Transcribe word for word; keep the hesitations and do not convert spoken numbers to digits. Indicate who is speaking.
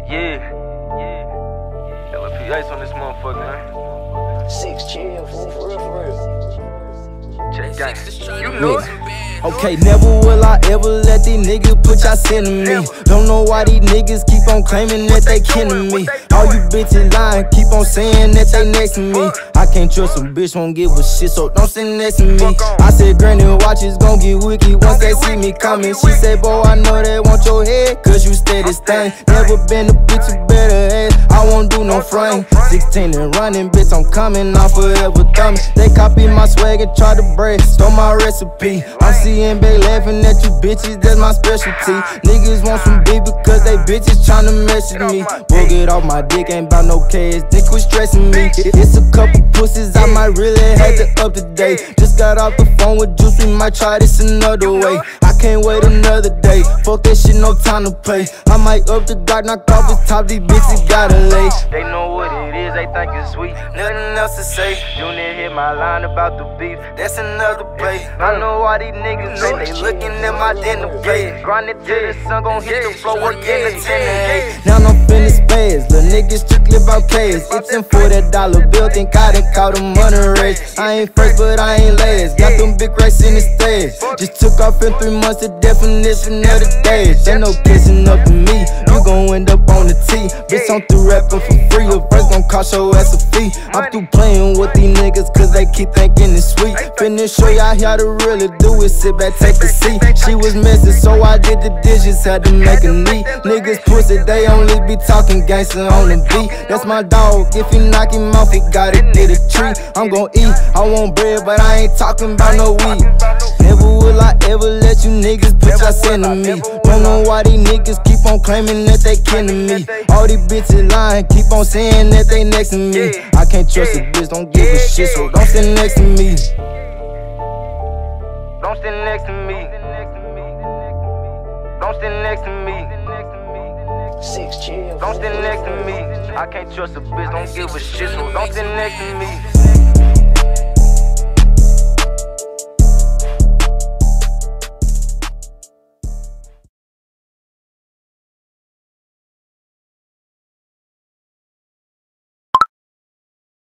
Speaker 1: Yeah, yeah. L P Ice on this motherfucker, man.
Speaker 2: Six chill, fool, for real, for real.
Speaker 1: Check gang. You know it.
Speaker 3: Okay, never will I ever let these niggas put y'all sin to me. Don't know why these niggas keep on claiming that they kin to me. All you bitches lying, keep on saying that they next to me. I can't trust a bitch, won't give a shit, so don't sit next to me. I said granny watch is gon' get wicked once they see me coming. She said, boy, I know they want your head, cause you steady stain. Never been a bitch, you better ass, I won't do no frame. Sixteen and running, bitch, I'm coming, I'm forever thumbing. They copy my swag and try to break, stole my recipe. I'm seeing bae laughing at you bitches, that's my specialty. Niggas want some beef because they bitches tryna message me. Boy, get off my dick, ain't bout no cash, then quit stressing me. It's a couple pussies, I might really have to up to date. Just got off the phone with Juice, we might try this another way. I can't wait another day, fuck that shit, no time to play. I might up the dark, knock off his top, these bitches gotta lay.
Speaker 1: They know what it is, they think it's sweet, nothing else to say. You didn't hit my line about the beef, that's another play. I know why these niggas say they looking at my dinner plate. Grind it till the sun gon' hit the floor, work in the ten to eight.
Speaker 3: Now I'm finna space, little niggas strictly about cash. It's them for that dollar bill, think I done caught them money race. I ain't first, but I ain't last, got them big racks in the stage. Just took off in three months, the definition of the days. Ain't no kissing up to me, you gon' end up on the T. Bitch, I'm through rapping for free, your first gon' cost your ass a fee. I'm through playing with these niggas cause they keep thinking it's sweet. Finna show y'all how to really do it, sit back, take a seat. She was messy, so I did the dishes, had to make a neat. Niggas pussy, they only be talking gangster on the beat. That's my dog, if he knock him off, he gotta get a treat. I'm gon' eat, I want bread, but I ain't talking about no weed. Never will I ever let you niggas put y'all sin to me. Don't know why these niggas keep on claiming that they kin to me. All these bitches lying, keep on saying that they next to me. I can't trust a bitch, don't give a shit, so don't sit next to me.
Speaker 1: Don't stand next to me. Don't stand next to me.
Speaker 2: Six chill,
Speaker 1: Don't stand next to me. I can't trust a bitch, don't give a shit, so don't stand next to me.